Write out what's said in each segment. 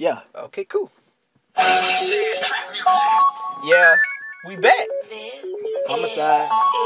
Yeah. Okay, cool. Yeah, we back. Homicide.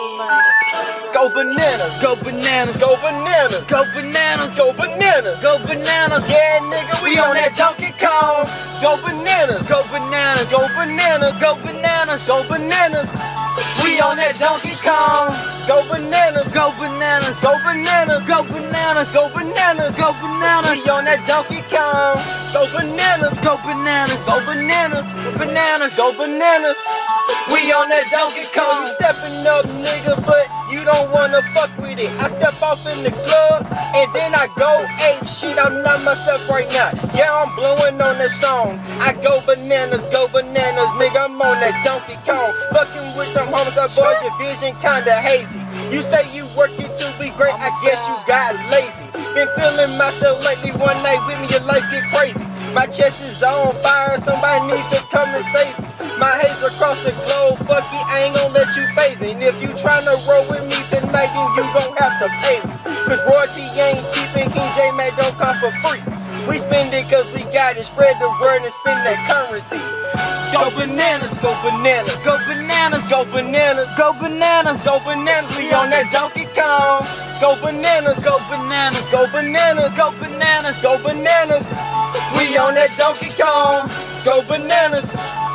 Go bananas. Go bananas. Go bananas. Go bananas. Go bananas. Go bananas. Yeah, nigga, we on that Donkey Kong. Go bananas. Go bananas. Go bananas. Go bananas. Go bananas. We on that Donkey Kong. Go bananas. Go bananas. Go bananas. Go bananas. Go bananas. Go bananas. We on that Donkey Kong. Go bananas. Go bananas. Go bananas. Go bananas. Go bananas. We on that Donkey Kong. You stepping up, nigga, but you don't wanna fuck with it. I step off in the club and then I go ape shit. I'm not myself right now. Yeah, I'm blowing on that song. I go bananas, nigga. I'm on that Donkey Kong. Fucking with them homicide boys, your vision kinda hazy. You say you working to be great, I guess you got lazy. Been feeling myself lately, one night with me, your life get crazy. My chest is on fire, somebody needs to come and save me. My haze across the globe, fuck it, I ain't gon' let you phase me. And if you tryna roll with me tonight, then you gon' have to pay me. Cause royalty ain't cheap and King J Mac don't come for free. We spend it cause we got it, spread the word and spend that currency. Go bananas, go bananas, Go bananas. go bananas, Go bananas. go bananas. We on that Donkey Kong. Go bananas, Go bananas. go bananas, Go bananas. go bananas. We on that Donkey Kong. Go bananas,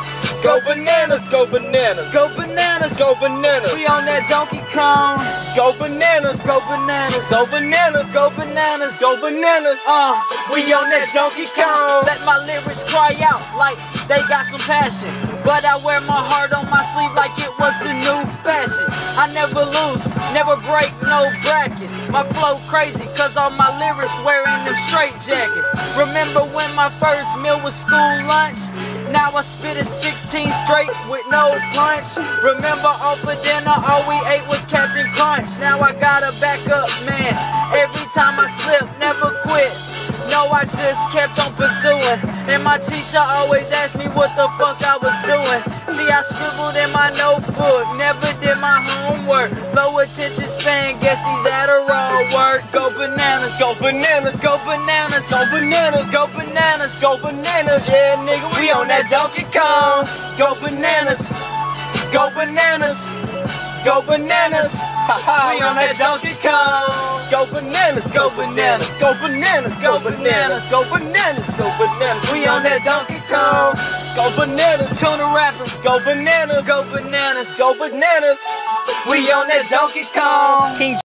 go bananas, go bananas, Go bananas. go bananas, We on that Donkey Kong. go bananas, Go bananas. go bananas, Go bananas. go bananas. We on that Donkey Kong. Let my lyrics cry out like they got some passion. But I wear my heart on my sleeve like it was the new fashion. I never lose, never break, no brackets. My flow crazy cause all my lyrics wearing them straight jackets. Remember when my first meal was school lunch? Now I spit it 16 straight with no punch. Remember off for dinner all we ate was Captain Crunch. Now I gotta back up, man. Every time I slip, never quit. No, I just kept on pursuing. And my teacher always asked me what the fuck I was doing. See, I scribbled in my notebook, never did my homework. Low attention span, guess these Adderall work. Go bananas, Go bananas, go bananas, go bananas, go bananas, go bananas. Yeah, nigga, we on that Donkey Kong. go bananas, Go bananas, go bananas. we on that Donkey Kong. Go bananas, go bananas, go bananas, go bananas, go bananas, go bananas. We on that Donkey Kong. Go bananas, Tuna rapper, go bananas, go bananas. go bananas. We on that Donkey Kong. King